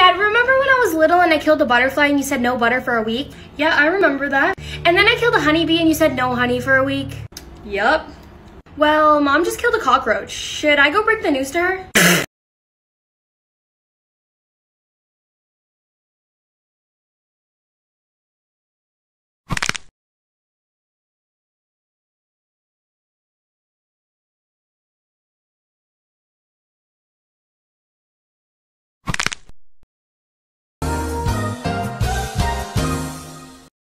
Dad, remember when I was little and I killed a butterfly and you said no butter for a week? Yeah, I remember that. And then I killed a honeybee and you said no honey for a week? Yup. Well, Mom just killed a cockroach. Should I go break the news to her?